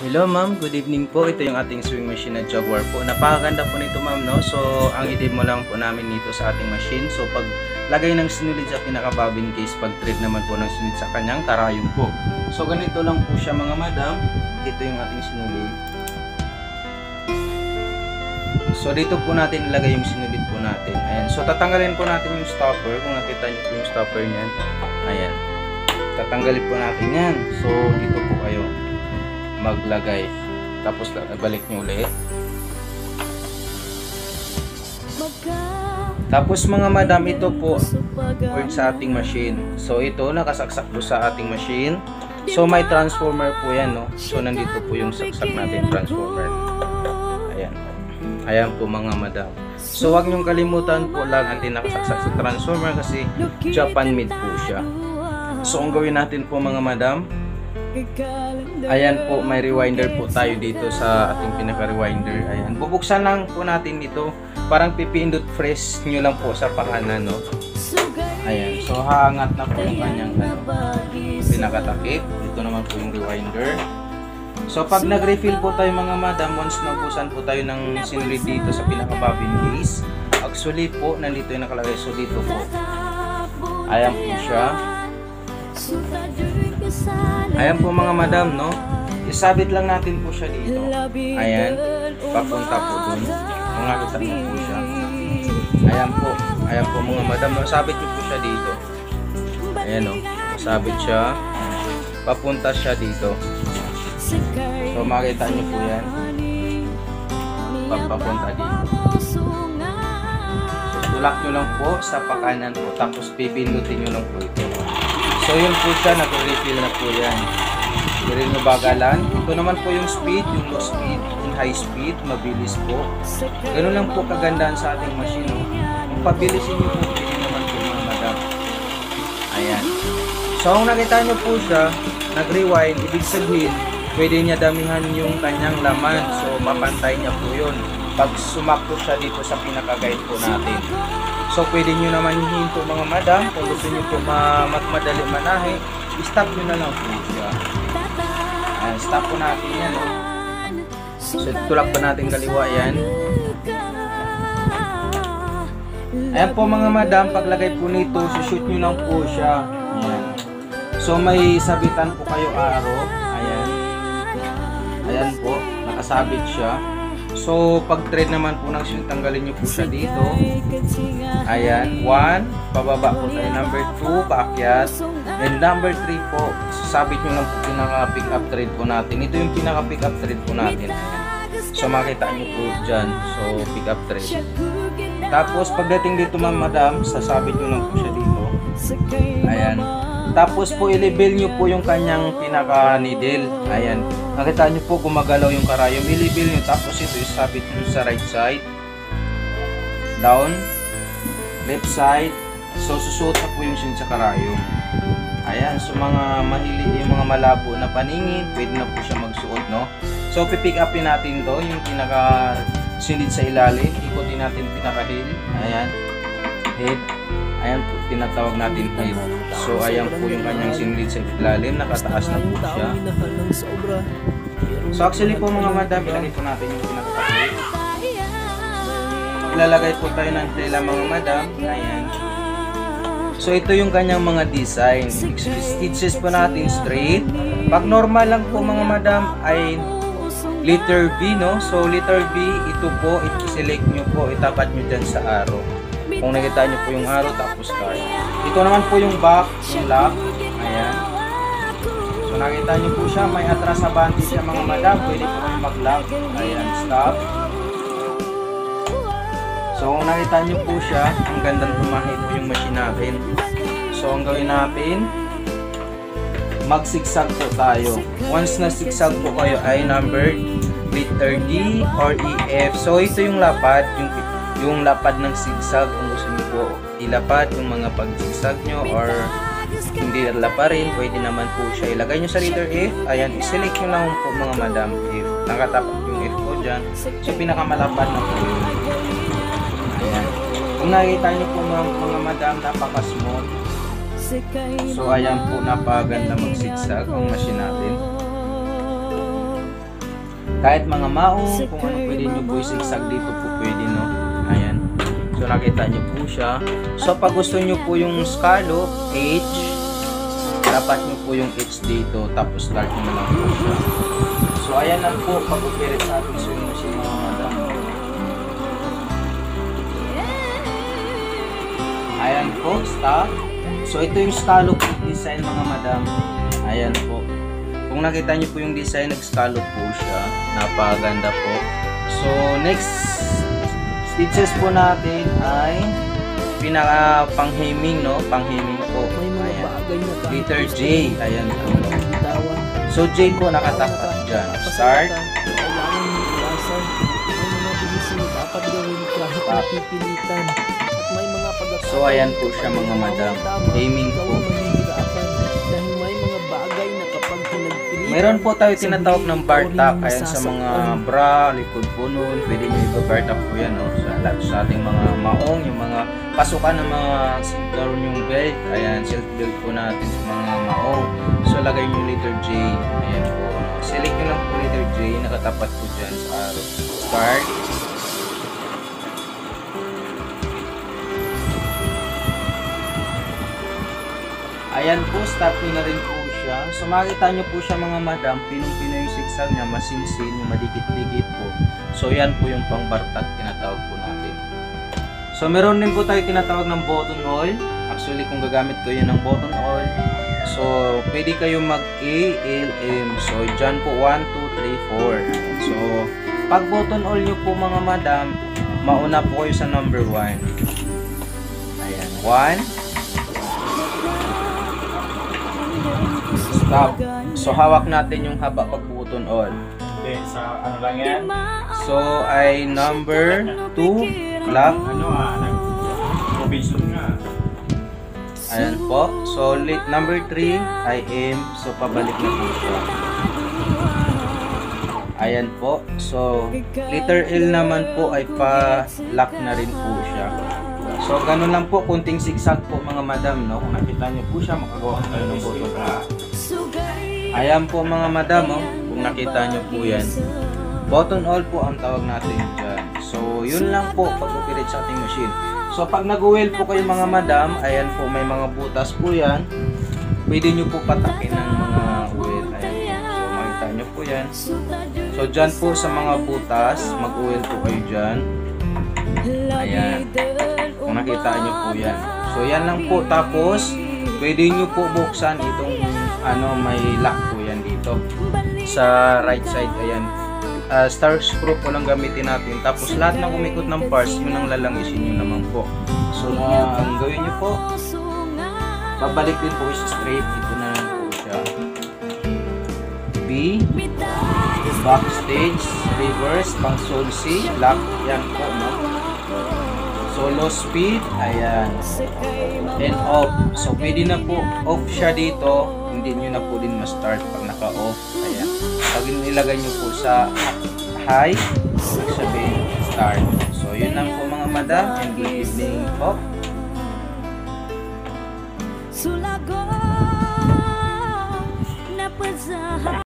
Hello ma'am, good evening po. Ito yung ating sewing machine na Jaguar po. Napakaganda po nito ma'am, no? So, ang i-demo lang po namin dito sa ating machine. So, pag lagay ng sinulid sa pinaka-bobbin case, pag thread naman po ng sinulid sa kanyang karayom po. So, ganito lang po siya mga madam. Ito yung ating sinulid. So, dito po natin ilagay yung sinulid po natin. Ayan. So, tatanggalin po natin yung stopper. Kung nakita niyo po yung stopper niyan. Ayan. Tatanggalin po natin yan. So, dito po kayo maglagay, tapos balik nyo ulit. Tapos mga madam, ito po for sa ating machine. So ito nakasaksak po sa ating machine. So may transformer po yan, no? So nandito po yung saksak natin transformer. Ayan. Ayan po mga madam. So wag nyong kalimutan po lang ang nakasaksak sa transformer kasi Japan made po siya. So ang gawin natin po mga madam, ayan po, may rewinder po tayo dito sa ating pinaka-rewinder. Ayan, bubuksan lang po natin ito. Parang pipindot press nyo lang po sa pakanan, no? Ayan, so haangat na po yung kanyang pinakatakip. Dito naman po yung rewinder. So pag nag-refill po tayo mga madam, once naubusan po tayo ng sinulid dito sa pinaka-bobbin case, actually po, nandito yung nakalagay. So dito po, ayan po siya. Ayan po mga madam, no? Isabit lang natin po siya dito. Ayan, papunta po dun. Makakita mo po siya. Ayan po mga madam, no? Sabit niyo po siya dito. Ayan, no? Sabit siya. Papunta siya dito. So makita niyo po yan. Papunta dito. So tulak nyo lang po sa pakanan po. Tapos pipindutin nyo lang po ito. So yun po siya, nag-refill na po yan. Hindi rin mabagalan. Ito naman po yung speed, yung low speed, yung high speed, mabilis po. Ganun lang po kagandahan sa ating machine. Kung pabilisin nyo po, pwede naman po mga madam. Ayan. So kung nakita nyo po siya, nag-rewind, ibig sabihin, pwede niya damihan yung kanyang laman. So mapantay niya po yun. Pag sumakto siya dito sa pinaka-guide po natin. So pwede nyo naman hihinto mga madam. Kung gusto nyo po madali manahe, stop nyo na lang po siya. Ayan, stop po natin yan. So tulak pa natin kaliwa yan. Ayan po mga madam, paglagay po nito, shoot nyo lang po siya. Ayan. So may sabitan po kayo arrow. Ayan. Ayan po, nakasabit siya. So, pag thread naman po ng sinulid, tanggalin nyo po siya dito. Ayan, 1, pababa po tayo. Number 2, paakyat. And number 3 po, sabit nyo lang po pinaka-pick up thread po natin. Ito yung pinaka-pick up thread po natin. So, makita nyo po dyan. So, pick up thread. Tapos, pagdating dito madam, sasabit nyo lang po siya dito. Ayan. Tapos po, i-level nyo po yung kanyang pinaka-needle. Ayan. Nakita nyo po gumagalaw yung karayom. I-level nyo. Tapos ito, isabit nyo sa right side. Down. Left side. So, susuot na po yung sin sa karayom. Ayan. So, mga mahili, yung mga malabo na paningin, pwede na po siya magsuot, no? So, pipick upin natin to. Yung pinaka-sinid sa ilalim. Ikutin natin pinaka-heel. Ayan. Head. Ayan po, tinatawag natin head. So, ayan po yung kanyang sinulid sa ilalim. Nakataas na po siya. So, actually po mga madam, ilagay po natin yung pinakatakip. Ilalagay po tayo ng tela mga madam. Ayan. So, ito yung kanyang mga design. Stitches po natin straight. Pag normal lang po mga madam ay letter B, no? So, letter B, ito po, i-select nyo po, itapat nyo dyan sa arrow. Kung nakita nyo po yung arrow, tapos card. Ito naman po yung back, yung lock. Ayan. So nakita nyo po siya, may atras abante siya mga madam. Pwede po kayo mag-lock. Ayan, stop. So kung nakita nyo po siya, ang gandang tumahi po yung machine natin. So ang gawin natin, mag-zigzag po tayo. Once na zigzag po kayo ay number letter D or EF. So ito yung lapad, yung lapad ng zigzag. Kung gusto niyo po ilapad yung mga pag-zigzag nyo or hindi lapa rin, pwede naman po siya ilagay nyo sa letter F. Ayan, i-select nyo lang po mga madam F. Nakatapak yung F po dyan. So pinakamalapad na po yun. Ayan. Kung nakikita nyo po mga madam, napaka-smooth. So ayan po, napaganda mag-zigzag ang machine natin. Kahit mga maong, kung ano pwede nyo po isigsag dito po pwede, no? Ayan. So nakita nyo po siya. So pag gusto nyo po yung scallop, H, dapat nyo po yung H dito, tapos start nyo na lang po siya. So ayan lang po, pag-operate sa ating sewing machine mga madam. Ayan po, stop. So ito yung scallop design mga madam. Ayan po. Kung nakita nyo po yung design, nag-scallop po siya. Napaganda po. So next stitches po natin ay pinaka pang-hemming, no? Pang-hemming po. Ayan. Letter J. Ayan po. So J po nakatapat dyan. Start. So ayan po siya mga madam. Hemming po. Meron po tayo tinatawag ng bar top. Ayan sa mga bra, likod po nun. Pwede nyo i-bar top po yan, no? Sa ating mga maong, yung mga pasukan ng mga cinturón yung belt. Ayan, silk belt po natin sa mga maong. So lagay nyo letter J. Ayan po. Select nyo lang po letter J. Nakatapat po dyan sa arrow. Start. Ayan po, stop nyo na rin po siya. So makikita nyo po siya mga madam, pinong-pino yung sigsag niya, masinsin, yung madikit-dikit po. So yan po yung pang-bartag tinatawag po natin. So meron din po tayo tinatawag ng button oil. Actually kung gagamit ko yun ng button oil, so pwede kayo mag-A, L, M. So dyan po 1, 2, 3, 4. So pag button oil nyo po mga madam, mauna po kayo sa number 1. Ayan, 1. Stop. So hawak natin yung haba pag button on. Okay, sa ano lang yan? So ay number 2 clock. Provision nga. Ayan po. So number 3 ay M. So pabalik na po siya. Ayan po. So letter L naman po ay pa-lock na rin po siya. So ganun lang po, kunting zigzag po mga madam, no? Kung nakita nyo po siya, makagawa tayo ng button on. Ayan po mga madam, oh. Kung nakita nyo po yan, button all po ang tawag natin dyan. So yun lang po pag-operate sa ating machine. So pag nag-oil po kayo mga madam, ayan po, may mga butas po yan. Pwede nyo po patakin ng mga oil. Ayan po. So makita nyo po yan. So dyan po sa mga butas, mag-oil po kayo dyan. Ayan. Kung nakita nyo po yan. So yan lang po. Tapos pwede nyo po buksan itong may lock po yan dito sa right side. Ayan, star screw po lang gamitin natin. Tapos lahat ng umikot ng parts, yun ang lalangisin nyo naman po. So ang gawin nyo po, babalik din po siya straight. Ito na lang po siya. B, backstage, reverse, pang sol C, lock. Yan po, no? Solo speed, ayan, and off. So pwede na po off siya dito, hindi nyo na po din ma-start pag naka-off. Ayan, pag nilagay nyo po sa high, sabihin start. So yun lang po mga madam, and good evening po.